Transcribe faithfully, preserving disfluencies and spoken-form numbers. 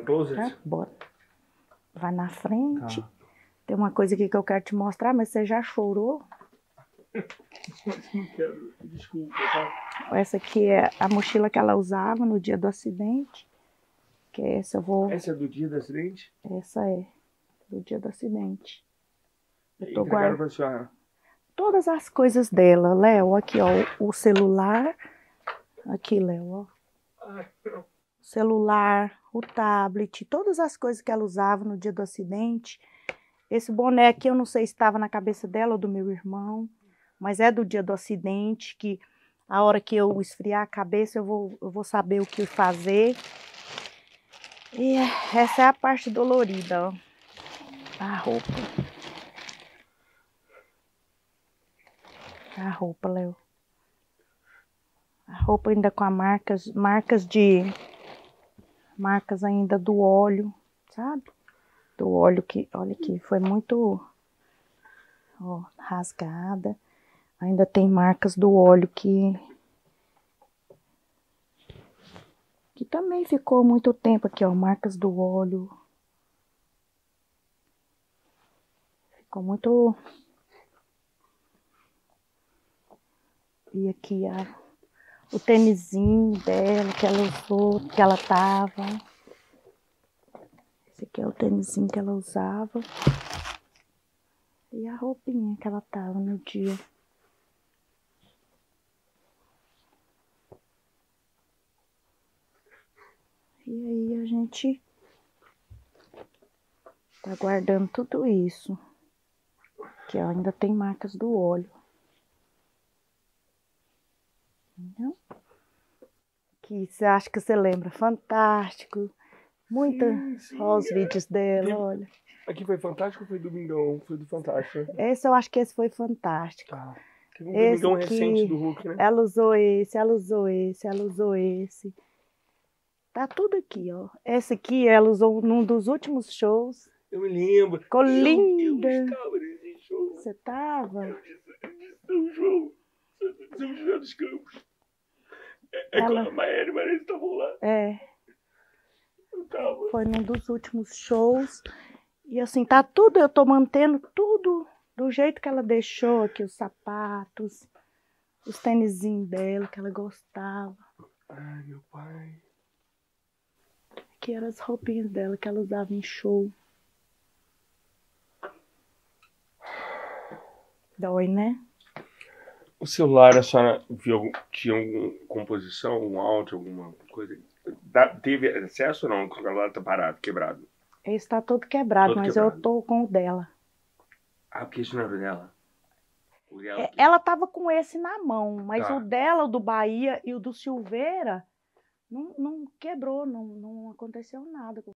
closet? Tá? Bora. Vai na frente. Tá. Tem uma coisa aqui que eu quero te mostrar, mas você já chorou? Não quero, desculpa, tá? Essa aqui é a mochila que ela usava no dia do acidente. Que é essa eu vou... Essa é do dia do acidente? Essa é, do dia do acidente. Eu tô Entregaram guardando pra senhora. todas as coisas dela, Léo. Aqui, ó, o celular. Aqui, Léo, ó. Ai, não. Celular, o tablet, todas as coisas que ela usava no dia do acidente. Esse boné aqui eu não sei se estava na cabeça dela ou do meu irmão, mas é do dia do acidente, que a hora que eu esfriar a cabeça eu vou, eu vou saber o que fazer. E essa é a parte dolorida, ó. A roupa. A roupa, Léo. A roupa ainda com as marcas, marcas de... Marcas ainda do óleo, sabe? Do óleo que, olha aqui, foi muito ó, rasgada. Ainda tem marcas do óleo que... Que também ficou muito tempo aqui, ó. Marcas do óleo. Ficou muito... E aqui, a... O tênisinho dela, que ela usou, que ela tava. Esse aqui é o tênisinho que ela usava. E a roupinha que ela tava no dia. E aí a gente tá guardando tudo isso. Que ainda tem marcas do óleo. Entendeu? Que você acha que você lembra? Fantástico. Muita, Sim, sim, ó, os é. vídeos dela, Tem- olha. Aqui foi Fantástico ou foi Domingão? Foi do Fantástico. Esse eu acho que esse foi fantástico. Tá. Teve um Esse Domingão recente aqui, do Hulk, né? ela usou esse, ela usou esse, ela usou esse. Tá tudo aqui, ó. Esse aqui ela usou num dos últimos shows. Eu me lembro. Ficou Eu, linda. eu estava nesse show. Você tava? Eu disse, eu disse, São João. São José dos Campos. É, é Ela- quando a Maíra e Marisa estavam lá. É, Eu tava. foi num dos últimos shows. E assim, tá tudo, eu tô mantendo tudo do jeito que ela deixou aqui, os sapatos, os tênisinhos dela que ela gostava. Ai, meu pai. Aqui eram as roupinhas dela que ela usava em show. Dói, né? O celular, a senhora viu, algum- tinha alguma composição, algum áudio, alguma coisa? Dá- teve acesso ou não? O celular tá parado, quebrado. Esse tá todo quebrado, Todo mas quebrado. eu tô com o dela. Ah, porque isso não era dela. O dela É, que- ela tava com esse na mão, mas Tá. o dela, o do Bahia e o do Silveira, não, não quebrou, não, não aconteceu nada.